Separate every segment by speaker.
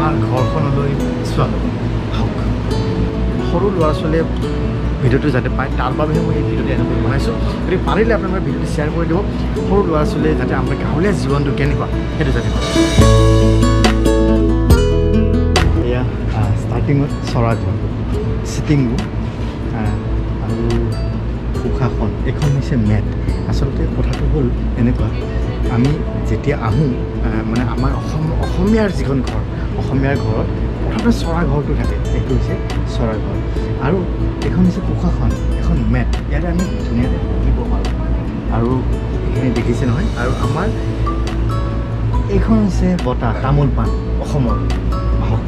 Speaker 1: আমাৰ ঘৰখনলৈ স্বাগতম। হওক সৰু ল'ৰা ছোৱালীয়ে ভিডিঅ'টো যাতে পায় তাৰ বাবেহে মই এই ভিডিঅ'টো এনেকৈ বনাইছোঁ। গতিকে পাৰিলে আপোনালোকে ভিডিঅ'টো শ্বেয়াৰ কৰি দিব, সৰু ল'ৰা ছোৱালীয়ে যাতে আমাৰ গাঁৱলীয়া জীৱনটো কেনেকুৱা সেইটো জানিব। এয়া ষ্টাৰ্টিঙত চৰা ঘৰ, চিটিং ৰুম আৰু উশাখন, এইখন হৈছে মেট। আচলতে কথাটো হ'ল এনেকুৱা, আমি যেতিয়া আহোঁ মানে আমাৰ অসমীয়াৰ যিখন ঘৰ, অসমীয়াৰ ঘৰত প্ৰথমতে চৰা ঘৰটো থাকে, এইটো হৈছে চৰা ঘৰ। আৰু এইখন হৈছে উশাখন, এখন মেট, ইয়াতে আমি ধুনীয়াকৈ বহিব পাৰোঁ। আৰু এইখিনি দেখিছে নহয়। আৰু আমাৰ এইখন হৈছে বতাহ, তামোল পাণ অসমৰ। আহক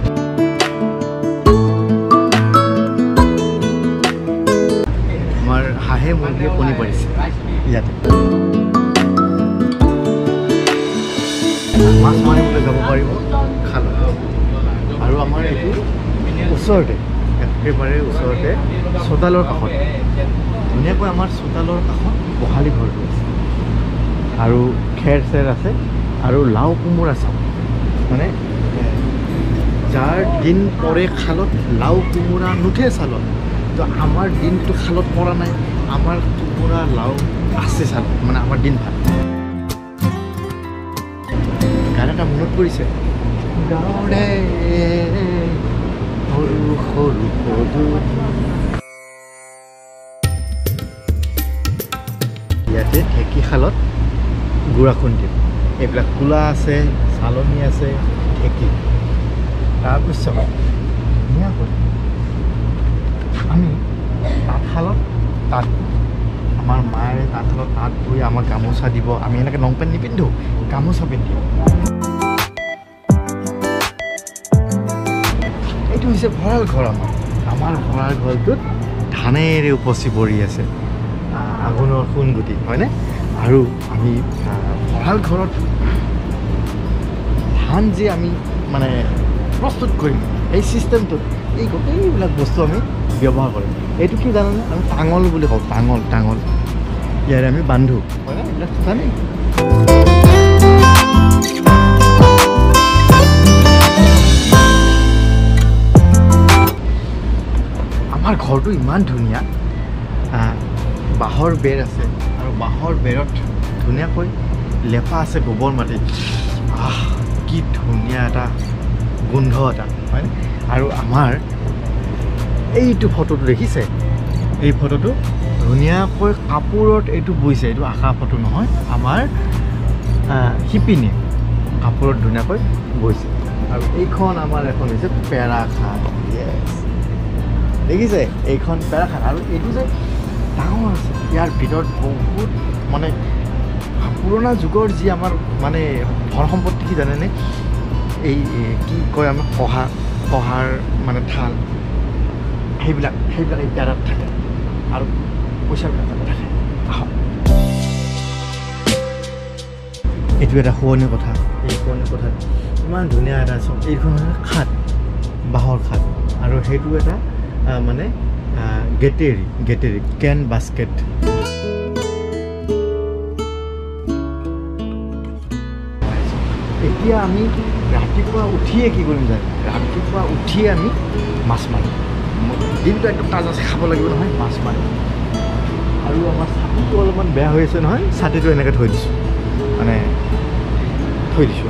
Speaker 1: আমাৰ হাঁহে মুৰ্গীয়ে কণী পাৰিছে ইয়াতে। মাছ মাৰিবলৈ যাব পাৰিব খালত। আৰু আমাৰ এইটো ওচৰতে, একেবাৰে ওচৰতে চোতালৰ কাষত, ধুনীয়াকৈ আমাৰ চোতালৰ কাষত গোহালি ঘৰটো আছে। আৰু খেৰ চেৰ আছে আৰু লাও কোমোৰা চাওঁ, মানে যাৰ দিন পৰে খালত লাও কোমোৰা নুঠে চালত। তো আমাৰ দিনটো খালত পৰা নাই, আমাৰ কোমোৰা লাও আছে চালত, মানে আমাৰ দিন ভাল। গান এটা মনত পৰিছে, গাঁৱৰে সৰু সৰু পদূলি, ইয়াতে ঢেঁকীশালত গুড়া খুন্দিম। এইবিলাক কোলা আছে, চালনী আছে, ঢেঁকী। তাৰপিছত ধুনীয়াকৈ আমি তাঁতশালত তাঁত, আমাৰ মায়ে তাঁতশালত তাঁত বৈ আমাক গামোচা দিব। আমি এনেকৈ লং পেণ্ট নিপিন্ধোঁ, গামোচা পিন্ধিম। এইটো হৈছে ভঁৰাল ঘৰ আমাৰ। আমাৰ ভঁৰাল ঘৰটোত ধানেৰে উপচি পৰি আছে আঘোণৰ সোণগুটি, হয়নে? আৰু আমি ভঁৰাল ঘৰত ধান যে আমি মানে প্ৰস্তুত কৰিম, এই চিষ্টেমটোত এই গোটেইবিলাক বস্তু আমি ব্যৱহাৰ কৰিম। এইটো কি জানেনে? আমি টাঙল বুলি কওঁ, টাঙল। টাঙল ইয়াৰে আমি বান্ধো, হয়নে? এইবিলাক জানেই। আমাৰ ঘৰটো ইমান ধুনীয়া, বাঁহৰ বেৰ আছে আৰু বাঁহৰ বেৰত ধুনীয়াকৈ লেপা আছে গোবৰ মাটি। কি ধুনীয়া এটা গোন্ধ এটা, হয়নে? আৰু আমাৰ এইটো ফটোটো দেখিছে, এই ফটোটো ধুনীয়াকৈ কাপোৰত এইটো বৈছে। এইটো আশা ফটো নহয়, আমাৰ শিপিনী কাপোৰত ধুনীয়াকৈ বৈছে। আৰু এইখন আমাৰ এখন হৈছে পেৰাখাট, দেখিছে? এইখন পেৰাখাট। আৰু এইটো যে ডাঙৰ আছে, ইয়াৰ ভিতৰত বহুত মানে পুৰণা যুগৰ যি আমাৰ মানে ধন সম্পত্তি কি জানেনে? এই কি কয় আমাৰ কহাৰ মানে থাল, সেইবিলাক এই পেৰাত থাকে আৰু পইচাৰ পেপাৰত থাকে। আহক, এইটো এটা শুৱনি কথা। এই শুৱনি কথাত ইমান ধুনীয়া এটা চব। এইখন হৈছে খাট, বাঁহৰ খাট। আৰু সেইটো এটা মানে গেটেৰী কেন বাস্কেট। এতিয়া আমি ৰাতিপুৱা উঠিয়ে কি কৰিম জানো? ৰাতিপুৱা উঠিয়ে আমি মাছ মাৰিম। দিনটো একদম তাজা খাব লাগিব নহয়, মাছ মাৰিম। আৰু আমাৰ ছাতিটো অলপমান বেয়া হৈ আছে নহয়, ছাতিটো এনেকৈ থৈ দিছোঁ, মানে থৈ দিছোঁ।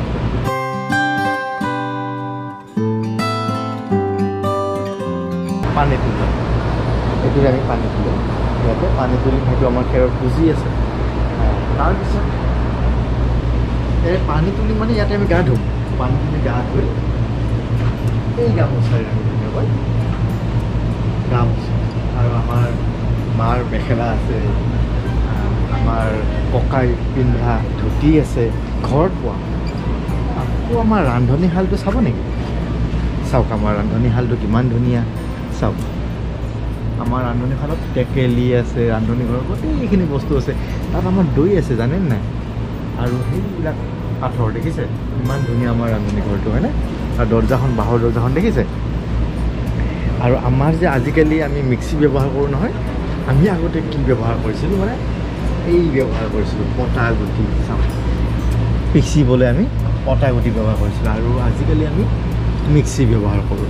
Speaker 1: পানী তুলিম, এইটোৰে আমি পানী তুলিম। ইয়াতে পানী তুলিম, সেইটো আমাৰ খেৰৰ পুঁজি আছে। তাৰপিছত এই পানী তুলি মানে ইয়াতে আমি গা ধুম। পানী তুলি গা ধুই এই গামোচাৰে আমি ধুনীয়াকৈ গা মুচিম। আৰু আমাৰ মাৰ মেখেলা আছে, আমাৰ ককাই পিন্ধা ধুতি আছে, ঘৰত পোৱা। আকৌ আমাৰ ৰান্ধনীশালটো চাব নেকি? চাওক আমাৰ ৰান্ধনীশালটো কিমান ধুনীয়া। চাওক, আমাৰ ৰান্ধনীশালত টেকেলি আছে, ৰান্ধনী ঘৰৰ গোটেইখিনি বস্তু আছে। তাত আমাৰ দৈ আছে, জানেনে নাই? আৰু সেইবিলাক কাঠৰ, দেখিছে? ইমান ধুনীয়া আমাৰ ৰান্ধনী ঘৰটো, হয়নে? আৰু দৰ্জাখন, বাঁহৰ দৰ্জাখন দেখিছে? আৰু আমাৰ যে আজিকালি আমি মিক্সি ব্যৱহাৰ কৰোঁ নহয়, আমি আগতে কি ব্যৱহাৰ কৰিছিলোঁ, মানে এই ব্যৱহাৰ কৰিছিলোঁ, পটা গুটি। চাওক, পিচিবলৈ আমি পটা গুটি ব্যৱহাৰ কৰিছিলোঁ। আৰু আজিকালি আমি মিক্সি ব্যৱহাৰ কৰোঁ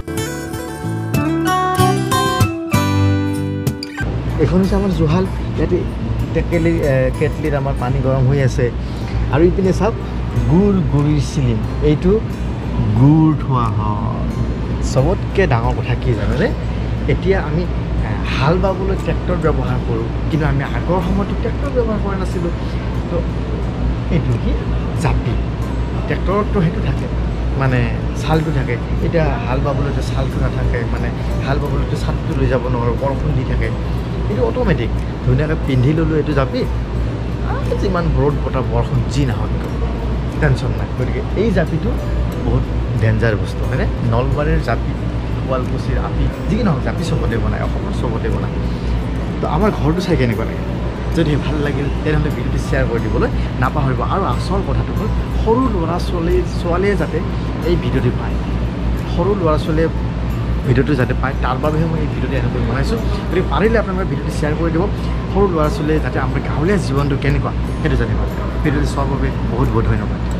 Speaker 1: এখন হৈছে আমাৰ জুহাল ইয়াতে কেটলিত আমাৰ পানী গৰম হৈ আছে আৰু ইপিনে চাওক গুড়িৰ চিলিম এইটো গুড় থোৱা হয় চবতকৈ ডাঙৰ কথা কি জানেনে এতিয়া আমি হাল বাবলৈ ট্ৰেক্টৰ ব্যৱহাৰ কৰোঁ কিন্তু আমি আগৰ সময়তো ট্ৰেক্টৰ ব্যৱহাৰ কৰা নাছিলোঁ তো এইটো কি জাপি ট্ৰেক্টৰততো সেইটো থাকে মানে চালটো থাকে এতিয়া হাল বাবলৈতো চালটো নাথাকে মানে হাল বাবলৈতো চালটো লৈ যাব নোৱাৰোঁ বৰষুণ দি থাকে এইটো অট'মেটিক ধুনীয়াকৈ পিন্ধি ল'লোঁ এইটো জাপি যিমান ৰ'দ বতাহ বৰষুণ যি নহওক টেনশ্যন নাই গতিকে এই জাপিটো বহুত ডেঞ্জাৰ বস্তু হয়নে নলবাৰীৰ জাপি শুৱালকুছিৰ আপি যি নহওক জাপি চবতে বনায় অসমৰ চবতে বনায় তো আমাৰ ঘৰটো চাই কেনেকুৱা লাগে যদি ভাল লাগিল তেনেহ'লে ভিডিঅ'টো শ্বেয়াৰ কৰি দিবলৈ নাপাহৰিব আৰু আচল কথাটো হ'ল সৰু ল'ৰা ছোৱালীয়ে যাতে এই ভিডিঅ'টো পায় সৰু ল'ৰা ছোৱালীয়ে ভিডিঅ'টো যাতে পায় তাৰ বাবেহে মই এই ভিডিঅ'টো এনেকৈ বনাইছোঁ গতিকে পাৰিলে আপোনালোকে ভিডিঅ'টো শ্বেয়াৰ কৰি দিব সৰু ল'ৰা ছোৱালীয়ে যাতে আমাৰ গাঁৱলীয়া জীৱনটো কেনেকুৱা সেইটো জানিব ভিডিঅ'টো চোৱাৰ বাবে বহুত বহুত ধন্যবাদ